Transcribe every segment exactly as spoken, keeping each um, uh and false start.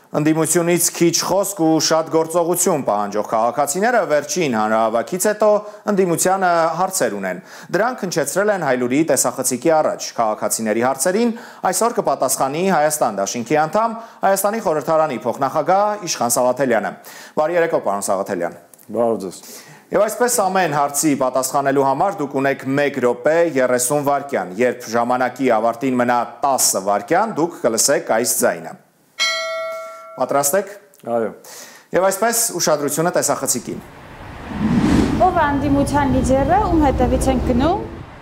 Ընդդիմությունից քիչ խոսք ու շատ գործողություն պահանջող քաղաքացիները վերջին հանրահավաքից հետո ընդդիմությանը հարցեր ունեն։ Դրանք հնչեցրել են Հայլուրի տեսախցիկի առաջ։ Քաղաքացիների հարցերին այսօր կպատասխանի Հայաստան դաշինքի անդամ, Հայաստանի խորհրդարանի փոխնախագահ Իշխան Սաղաթելյանը։ Բարի երեկո, պարոն Սաղաթելյան։ Բարև ձեզ։ Եվ այսպես ամեն հարցի պատասխանելու համար դուք ունեք մեկ րոպե երեսուն վայրկյան։ Երբ ժամանակի ավարտին մնա տասը վայրկյան, դուք կլսեք այս ձայնը։ Պատրաստ եք։ Այո։ Եվ այսպես ուշադրությունը տեսախցիկին։ Ով է ընդդիմության լիդերը, ում հետևից ենք գնում։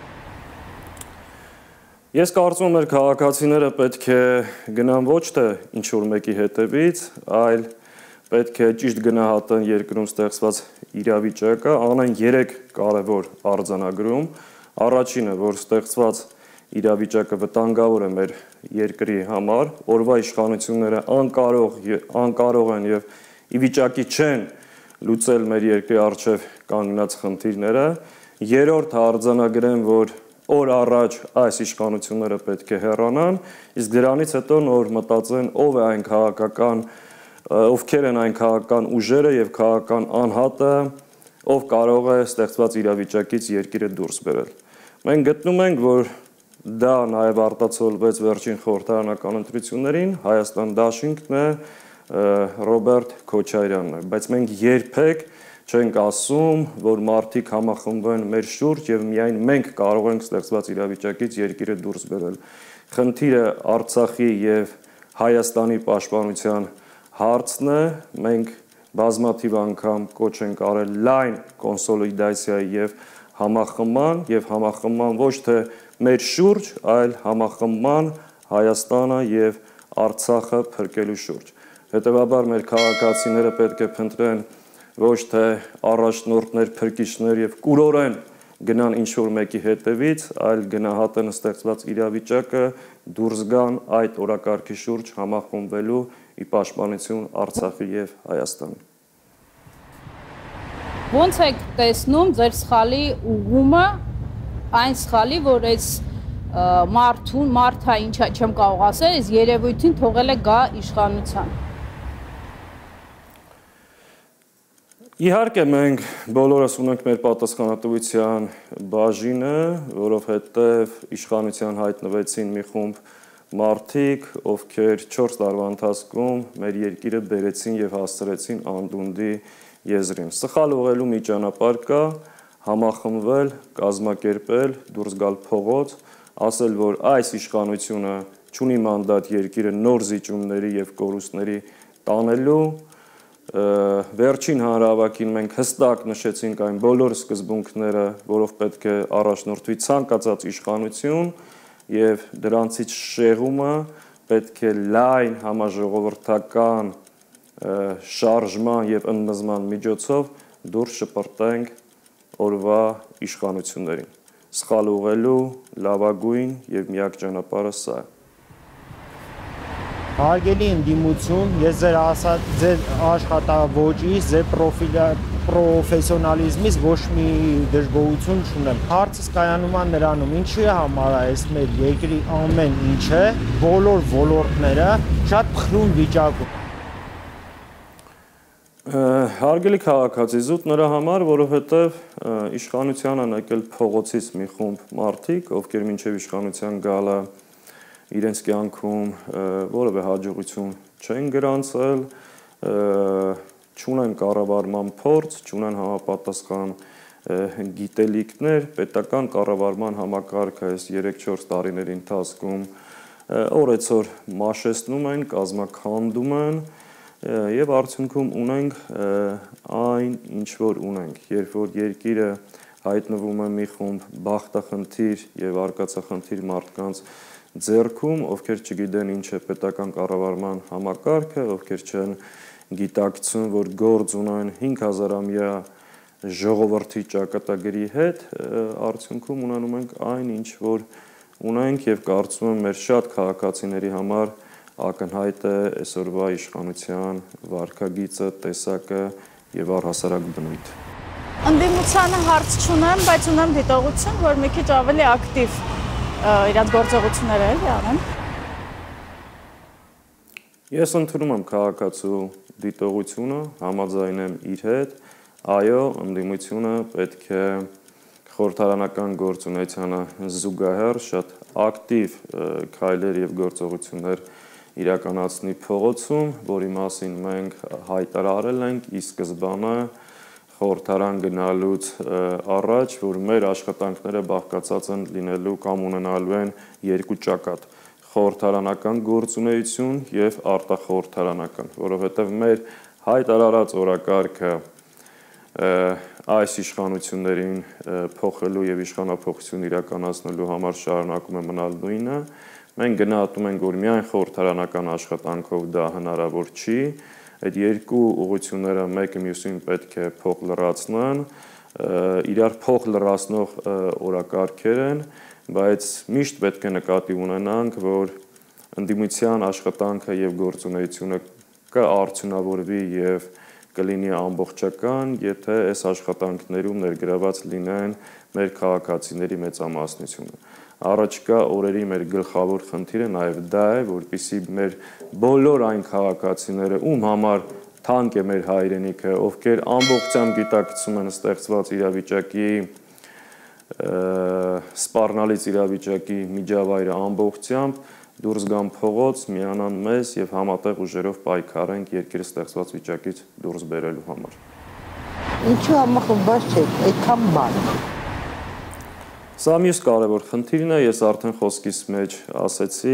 Ես կարծում եմ, մեր քաղաքացիները պետք է գնան ոչ թե ինչ-որ մեկի հետևից, այլ պետք է ճիշտ գնահատեն երկրում ստեղծված իրավիճակը, անեն երեք կարևոր արձանագրում։ Առաջինը, որ ստեղծված իրավիճակը վտանգավոր է մեր երկրի համար, օրվա իշխանությունները անկարող, անկարող են եւ ի վիճակի չեն լուծել մեր երկրի առջև կանգնած խնդիրները։ Երրորդ արձանագրեմ, որ օր առաջ այս իշխանությունները պետք է հեռանան, իսկ դրանից հետո նոր մտածեն ով է այն քաղաքական ովքեր են այն քաղաքական ուժերը եւ քաղաքական անհատը, ով կարող է ստեղծված իրավիճակից երկիրը դուրս բերել։ Մենք գտնում ենք, որ դա նաեւ արտացոլվեց վերջին խորհրդարանական ընտրություններին, Հայաստան դաշինքն է, Ռոբերտ Քոչարյանն է, բայց մենք երբեք չենք ասում, որ մարդիկ համախմբեն մեր շուրջ եւ միայն մենք կարող ենք ստեղծված իրավիճակից երկիրը դուրս բերել։ Խնդիրը Արցախի եւ Հայաստանի պաշտպանության հարցն է, մենք բազմաթիվ անգամ կոչ ենք արել լայն կոնսոլիդացիայի եւ համախմբման եւ համախմբման ոչ թե մեր շուրջ, այլ համախմբման Հայաստանը եւ Արցախը փրկելու շուրջ։ Հետևաբար մեր քաղաքացիները պետք է փնտրեն ոչ թե առաջնորդներ, փրկիչներ եւ կուրորեն գնան ինչ-որ մեկի հետևից, այլ գնահատեն ստեղծված իրավիճակը, դուրս գան այդ օրակարգի շուրջ համախմբվելու ի պաշտպանություն Արցախի եւ Հայաստանի։ Ոնց եք տեսնում ձեր սխալի ուղումը, այն սխալի, որ այս մարդուն, մարդը ինչա չեմ կարող ասել, այս երևույթին թողել է գա իշխանության։ Իհարկե մենք բոլորս ունենք մեր պատասխանատվության բաժինը, որովհետև իշխանության հայտնվեցին մի խումբ մարդիկ, ովքեր չորս տարվա ընթացքում մեր երկիրը բերեցին եւ հասցրեցին անդունդի եզրին։ Սխալ ուղղելու մի ճանապարհ կա, համախմբվել, կազմակերպել, դուրս գալ փողոց, ասել, որ այս իշխանությունը չունի մանդատ երկիրը նոր զիջումների եւ կորուստների տանելու։ Վերջին հանրահավաքին մենք հստակ նշեցինք այն բոլոր սկզբունքները, որով պետք է առաջնորդվի ցանկացած իշխանություն եւ դրանցից շեղումը պետք է լայն համաժողովրդական շարժման եւ ընդմզման միջոցով դուրս շպրտենք օրվա իշխանություններին։ Սխալ ուղղելու լավագույն եւ միակ ճանապարհը սա է։ Հարգելի ընդդիմություն, ես ձեր ասած ձեր աշխատավոճից, ձեր պրոֆեսիոնալիզմից ոչ մի դժգոհություն չունեմ։ Հարցս կայանում է նրանում, ինչի է համար այս մեր երկրի ամեն ինչը, բոլոր ոլորտները շատ փխրուն վիճակում։ Հարգելի քաղաքացի, զուտ նրա համար, որովհետև իշխանության են եկել փողոցից մի խումբ մարդիկ, ովքեր մինչև իշխանության գալը իրենց կյանքում որևէ հաջողություն չեն գրանցել, չունեն կառավարման փորձ, չունեն համապատասխան գիտելիքներ, պետական կառավարման համակարգը այս երեք-չորս տարիների ընթացքում օրեցօր մաշեցնում են, կազմաքանդում են եւ արդյունքում ունենք այն, ինչ որ ունենք, երբ որ երկիրը հայտնվում է մի խումբ բախտախնդիր եւ արկածախնդիր մարդկանց ձեռքում, ովքեր չգիտեն ինչ է պետական կառավարման համակարգը, ովքեր չեն գիտակցում, որ գործ ունեն հինգ հազարամյա ժողովրդի ճակատագրի հետ, արդյունքում ունենում ենք այն, ինչ որ ունենք եւ կարծում եմ մեր շատ քաղաքացիների համար ակնհայտ է այսօրվա իշխանության վարքագիծը, տեսակը եւ առհասարակ բնույթը։ Ընդդիմությանը հարց չունեմ, բայց ունեմ դիտողություն, որ մի քիչ ավելի ակտիվ իրաց գործողությունները էլի անեն։ Ես ընդունում եմ քաղաքացու դիտողությունը, համաձայն եմ իր հետ, այո, ընդդիմությունը պետք է խորհրդարանական գործունեությանը զուգահեռ շատ ակտիվ քայլեր եւ գործողություններ իրականացնի փողոցում, որի մասին մենք հայտարարել ենք ի սկզբանե խորհրդարան գնալուց առաջ, որ մեր աշխատանքները բաղկացած են լինելու կամ ունենալու են երկու ճակատ՝ խորհրդարանական գործունեություն եւ արտախորհրդարանական, որովհետեւ մեր հայտարարած օրակարգը այս իշխանություններին փոխելու եւ իշխանափոխություն իրականացնելու համար շարունակում է մնալ նույնը։ Մենք գնահատում ենք, որ միայն խորհրդարանական աշխատանքով դա հնարավոր չի։ Այդ երկու ուղղությունները մեկը մյուսին պետք է փոխ լրացնեն, իրար փոխ լրացնող օրակարգեր են, բայց միշտ պետք է նկատի ունենանք, որ ընդդիմության աշխատանքը եւ գործունեությունը կարդյունավորվի եւ կլինի ամբողջական, եթե այս աշխատանքներում ներգրաված լինեն մեր քաղաքացիների մեծամասնությունը։ Առաջկա օրերի մեր գլխավոր խնդիրը նաև դա է, որպեսզի մեր բոլոր այն քաղաքացիները, ում համար թանկ է մեր հայրենիքը, ովքեր ամբողջությամբ գիտակցում են ստեղծված իրավիճակի սպառնալից իրավիճակի միջավայրը ամբողջությամբ դուրս գան փողոց, միանան մեզ եւ համատեղ ուժերով պայքարենք երկրի ստեղծված վիճակից դուրս բերելու համար։ Ինչու համախմբված չեք, այդքան բան։ Սա մյուս կարևոր խնդիրն է, ես արդեն խոսքիս մեջ ասեցի,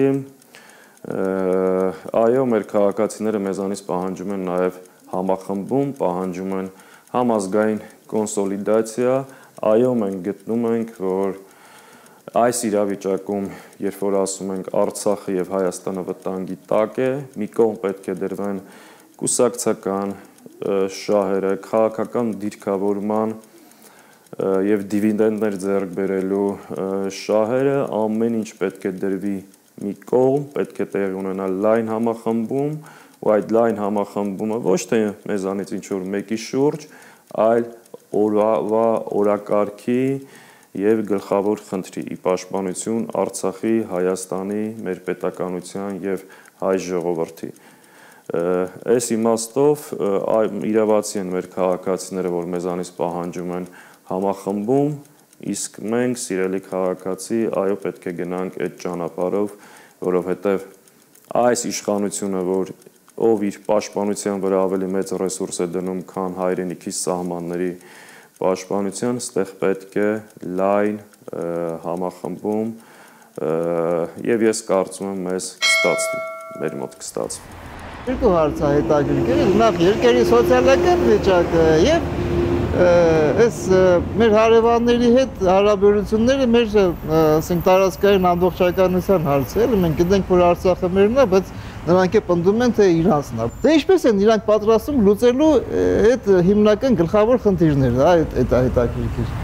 այո, մեր քաղաքացիները մեզանից պահանջում են նաև համախմբում, պահանջում են համազգային կոնսոլիդացիա, այո, մենք գտնում ենք, որ այս իրավիճակում, երբ որ ասում ենք Արցախը եւ Հայաստանը վտանգի տակ է, մի կողմ պետք է դրվեն կուսակցական շահերը, քաղաքական դիրքավորման եւ դիվիդենդներ ձեռք բերելու շահերը, ամեն ինչ պետք է դրվի մի կողմ, պետք է տեղի ունենա լայն համախմբում, ու այդ լայն համախմբումը ոչ թե մեզանից ինչ որ մեկի շուրջ, այլ օրվա օրակարգի եւ գլխավոր խնդրի՝ ի պաշտպանություն Արցախի, Հայաստանի, մեր պետականության եւ հայ ժողովրդի։ Այս իմաստով իրավացի են մեր քաղաքացիները, որ մեզանից պահանջում են համախմբում, իսկ մենք, սիրելի քաղաքացի, այո, պետք է գնանք այդ ճանապարհով, որովհետեւ այս իշխանությունը, որ ով իր պաշտպանության վրա ավելի մեծ ռեսուրս է դնում, քան հայրենիքի սահմանների պաշտպանության, ստեղ պետք է լայն համախմբում եւ ես կարծում եմ մեզ կստացվի, մեր մոտ կստացվի։ Երկու հարց է հետաքրքիր, նախ երկրի սոցիալական վիճակը եւ այս մեր հարևանների հետ հարաբերությունները մեր ասենք տարածքային ամբողջականության հարցը է, մենք գիտենք, որ Արցախը մերն է, բայց նրանք է պնդում են, թե իրանցն է։ Դե ինչպես են իրանք պատրաստում լուծելու այդ հիմնական գլխավոր խնդիրները, այդ այդ հետաքրքիր։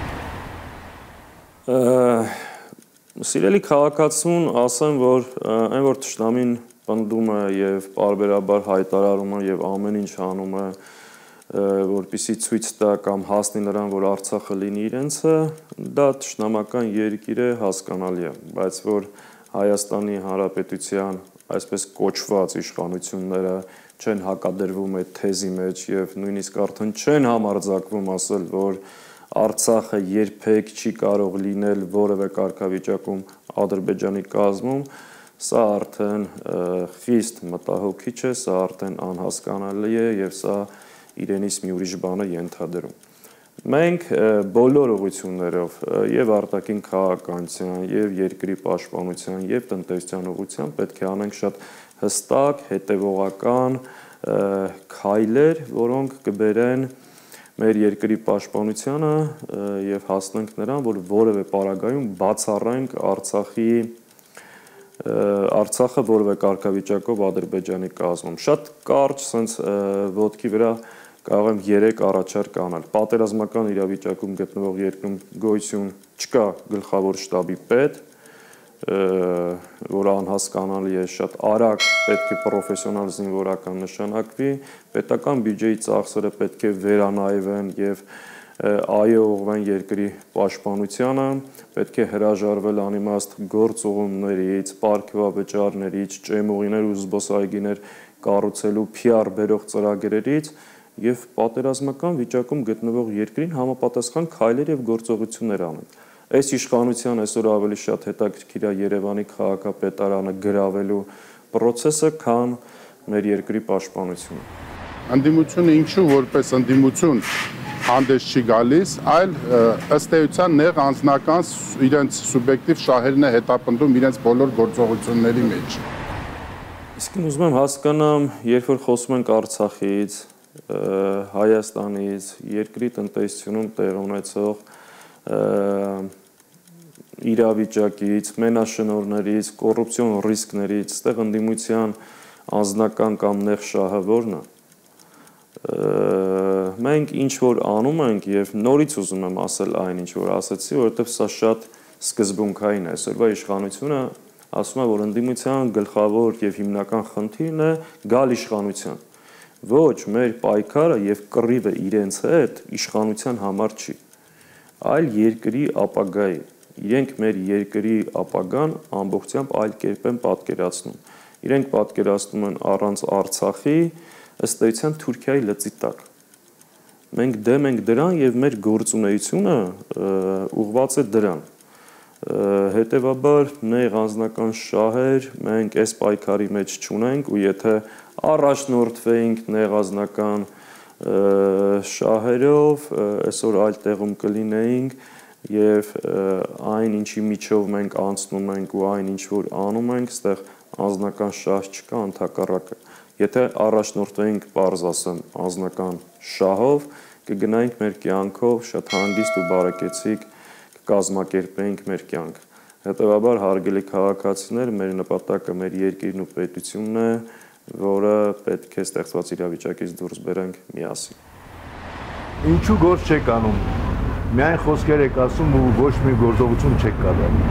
Սիրելի քաղաքացուն, ասեմ, որ այն որ թշնամին պնդում է եւ պարբերաբար հայտարարում է եւ ամեն ինչ անում է, որպեսզի ցույց տա կամ հասնի նրան, որ Արցախը լինի իրենցը, դա թշնամական երկիր է, հասկանալի է, բայց որ Հայաստանի Հանրապետության այսպես կոչված իշխանությունները չեն հակադրվում այդ թեզի մեջ եւ նույնիսկ արդեն չեն համարձակվում ասել, որ Արցախը երբեք չի կարող լինել որևէ կարգավիճակում Ադրբեջանի կազմում, սա արդեն խիստ մտահոգիչ է, սա արդեն անհասկանալի է եւ սա իրենից մի ուրիշ բան է ենթադրում։ Մենք բոլոր ուղղություններով եւ արտաքին քաղաքականության, եւ երկրի պաշտպանության, եւ տնտեսության ուղղությամբ պետք է անենք շատ հստակ, հետեւողական քայլեր, որոնք կբերեն մեր երկրի պաշտպանությանը եւ հասնենք նրան, որ որևէ պարագայում բացառենք Արցախի Արցախը որևէ կարգավիճակով Ադրբեջանի կազմում։ Շատ կարճ sense ոտքի վրա կարող եմ երեք առաջարկ անել։ Պատերազմական իրավիճակում գտնվող երկրում գոյություն չկա գլխավոր շտաբի պետ, որը անհասկանալի է, շատ արագ պետք է պրոֆեսիոնալ զինվորական նշանակվի, պետական բյուջեի ծախսերը պետք է վերանայվեն եւ այո ուղղվեն երկրի պաշտպանությանը, պետք է հրաժարվել անիմաստ գործողումներից, պարգևավճարներից, ճեմուղիներ ու զբոսայգիներ կառուցելու P R բերող ծրագրերից եւ պատերազմական վիճակում գտնվող երկրին համապատասխան քայլեր եւ գործողություններ անել։ Այս իշխանության այսօր ավելի շատ հետաքրքիր է Երևանի քաղաքապետարանը գրավելու process-ը, քան մեր երկրի պաշտպանությունը։ Ընդդիմությունը ինչու որպես ընդդիմություն հանդես չի գալիս, այլ ըստ էության նեղ անձնական իրենց սուբյեկտիվ շահերն է հետապնդում իրենց բոլոր գործողությունների մեջ։ Իսկ ուզում եմ հասկանամ, երբ որ խոսում ենք Արցախից, Հայաստանից, երկրի տնտեսությունում տեղ ունեցող իրավիճակից, մենաշնորհներից, կոռուպցիոն ռիսկներից, ստեղ ընդդիմության անձնական կամ նեղ շահը որն է։ Մենք ինչ որ անում ենք եւ նորից ուզում եմ ասել այն ինչ որ ասացի, որովհետեւ սա շատ սկզբունքային է։ Այսօրվա իշխանությունը ասում է, որ ընդդիմության գլխավոր եւ հիմնական խնդիրն է գալ իշխանության։ Ոչ, մեր պայքարը եւ կռիվը իրենց հետ իշխանության համար չի, այլ երկրի ապագայի։ Իրենք մեր երկրի ապագան ամբողջությամբ այլ կերպ են պատկերացնում։ Իրենք պատկերացնում են առանց Արցախի ըստ էության Թուրքիայի լծի տակ։ Մենք դեմ ենք դրան եւ մեր գործունեությունը ուղղված է դրան։ Հետևաբար նեղ անձնական շահեր մենք այս պայքարի մեջ չունենք ու եթե առաջնորդվեինք նեղ անձնական շահերով, այսօր այլ տեղում կլինեինք եւ այն ինչի միջով մենք անցնում ենք ու այն ինչ որ անում ենք, ստեղ անձնական շահ չկա, ընդհակառակը։ Եթե առաջնորդվեինք պարզ ասեմ անձնական շահով, կգնայինք մեր կյանքով շատ հանգիստ ու բարեկեցիկ կազմակերպեինք մեր կյանք։ Հետևաբար հարգելի քաղաքացիներ, մեր նպատակը մեր երկիրն ու պետությունն է, որը պետք է ստեղծված իրավիճակից դուրս բերենք միասին։ Ինչու գործ չեք անում։ Միայն խոսքեր եք ասում ու ոչ մի գործողություն չեք կատարում։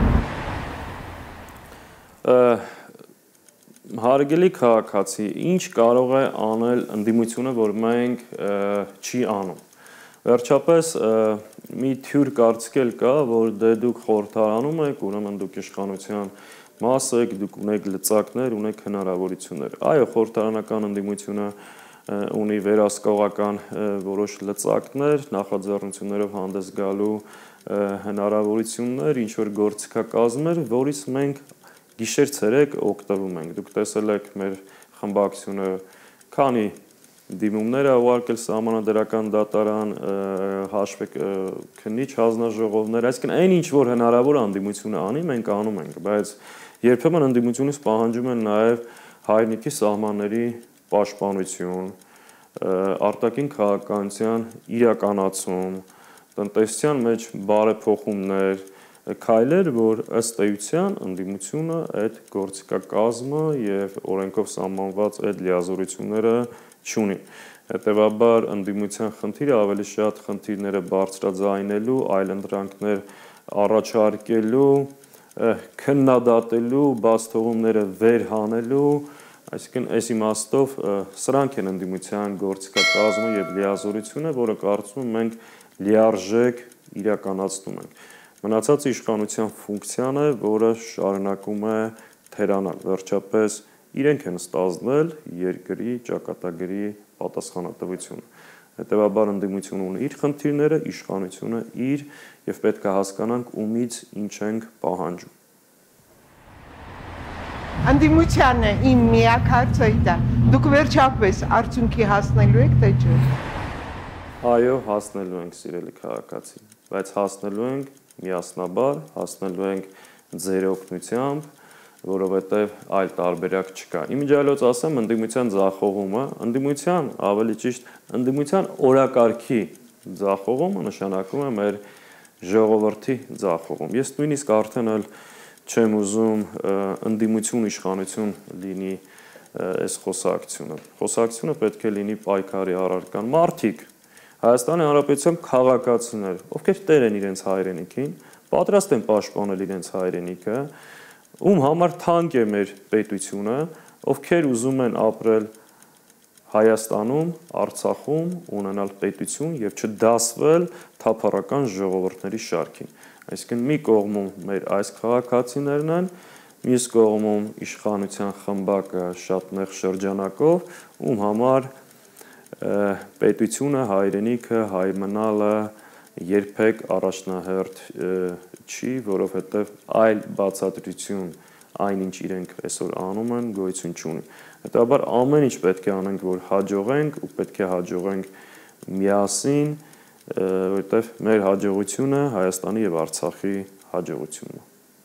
Հարգելի քաղաքացի, ինչ կարող է անել ընդդիմությունը, որ մենք չի անում։ Վերջապես մի թյուր կարծիքել կա, որ դե դուք խորհրդարանում եք, ուրեմն դուք իշխանության մաս եք, դուք ունեք լծակներ, ունեք հնարավորություններ։ Այո, խորհրդարանական ընդդիմությունը ունի վերահսկողական որոշ լծակներ, նախաձեռնություններով հանդես գալու հնարավորություններ, ինչ որ գործիքակազմեր, որից մենք գիշեր-ցերեկ օգտվում ենք։ Դուք տեսել եք մեր խմբակցությունը քանի դիմումներ է ուղարկել սահմանադրական դատարան, հաշվեք քննիչ հանձնաժողովներ, այսինքն այն ինչ որ հնարավոր ընդդիմությունը անի, մենք անում ենք, բայց երբեմն ընդդիմությունից պահանջում են նաև հայրենիքի սահմանների պաշտպանություն, արտաքին քաղաքականության իրականացում, տնտեսության մեջ բարեփոխումներ, քայլեր, որ ըստ էության ընդդիմությունը այդ գործիքակազմը եւ օրենքով սահմանված այդ լիազորությունները չունի։ Հետևաբար ընդդիմության խնդիրը ավելի շատ խնդիրները բարձրաձայնելու, այլընտրանքներ առաջարկելու, քննադատելու, բաց թողումները վերհանելու, այսինքն այս իմաստով սրանք են ընդդիմության գործիքակազմը եւ լիազորությունը, որը կարծում եմ մենք լիարժեք իրականացնում ենք։ Մնացածը իշխանության ֆունկցիան է, որը շարունակում է թերանալ։ Վերջապես իրենք են ստանձնել երկրի ճակատագրի պատասխանատվությունը։ Հետևաբար ընդդիմությունը ունի իր խնդիրները, իշխանությունը իր եւ պետք է հասկանանք ումից ինչ ենք պահանջում։ Ընդդիմությանը իմ միակ հարցը դա դուք վերջապես արդյունքի հասնելու եք թե չէ։ Այո, հասնելու ենք, սիրելի քաղաքացի, բայց հասնելու ենք միասնաբար, հասնելու ենք ձեր օգնությամբ, որովհետև այլ տարբերակ չկա։ Իմիջիայլոց ասեմ, ընդդիմության ձախողումը, ընդդիմության, ավելի ճիշտ, ընդդիմության օրակարգի ձախողումը նշանակում է մեր ժողովրդի ձախողում։ Ես նույնիսկ արդեն էլ չեմ ուզում ընդդիմություն իշխանություն լինի այս խոսակցությունը։ Խոսակցությունը պետք է լինի պայքարի առարկան։ Մարդիկ, Հայաստանի Հանրապետության քաղաքացիներ, ովքեր տեր են իրենց հայրենիքին, պատրաստ են պաշտպանել իրենց հայրենիքը, ում համար թանկ է մեր պետությունը, ովքեր ուզում են ապրել Հայաստանում, Արցախում ունենալ պետություն եւ չդասվել թափառական ժողովուրդների շարքին։ Այսինքն մի կողմում մեր այս քաղաքացիներն են, մյուս կողմում իշխանության խմբակը շատ նեղ շրջանակով, ում համար պետությունը, հայրենիքը, հայ մնալը երբեք առաջնահերթ չի, որովհետեւ այլ բացատրություն այն ինչ իրենք այսօր անում են, գոյություն չունի։ Հետաբար ամեն ինչ պետք է անենք, որ հաջողենք ու պետք է հաջողենք միասին, որովհետև մեր հաջողությունը Հայաստանի եւ Արցախի հաջողությունն է։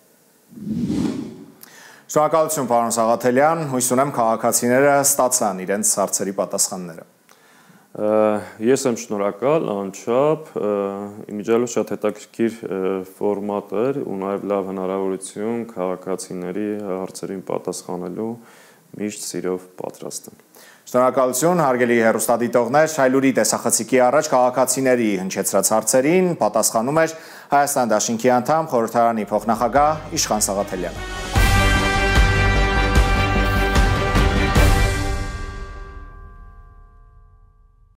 Շնորհակալություն պարոն Սաղաթելյան, հույս ունեմ քաղաքացիները ստացան իրենց հարցերի պատասխանները։ Ես եմ շնորհակալ, անչափ, իմիջիալով շատ հետաքրքիր ֆորմատ էր ու նաև լավ հնարավորություն քաղաքացիների հարցերին պատասխանելու միշտ սիրով պատրաստ եմ։ Շնորհակալություն, հարգելի հեռուստադիտողներ, Հայլուրի տեսախցիկի առաջ քաղաքացիների հնչեցրած հարցերին պատասխանում էր Հայաստան Դաշինքի անդամ խորհրդարանի փոխնախագահ Իշխան Սաղաթելյանը։